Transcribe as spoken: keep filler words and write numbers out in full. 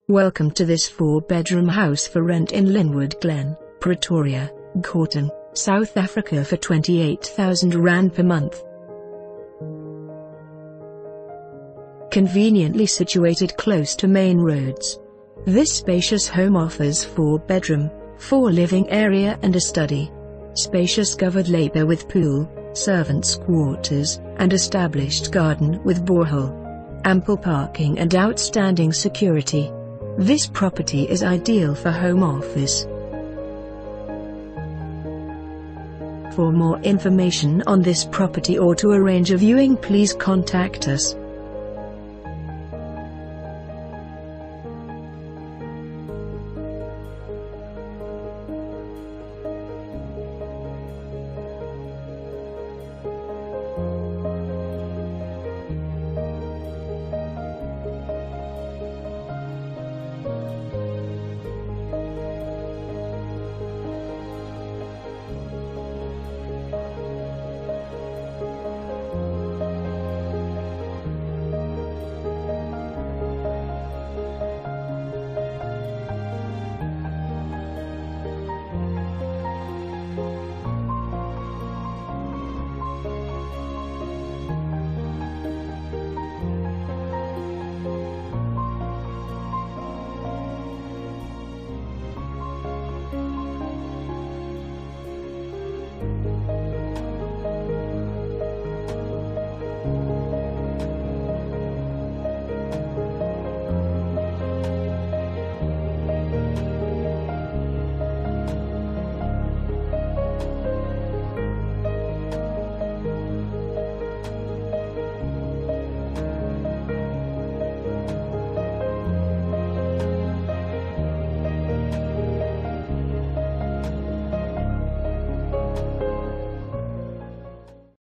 Welcome to this four-bedroom house for rent in Lynnwood Glen, Pretoria, Gauteng, South Africa for twenty-eight thousand rand per month. Conveniently situated close to main roads. This spacious home offers four-bedroom, four living area and a study. Spacious covered lapa with pool, servants' quarters, and established garden with borehole. Ample parking and outstanding security. This property is ideal for home office. For more information on this property or to arrange a viewing, please contact us.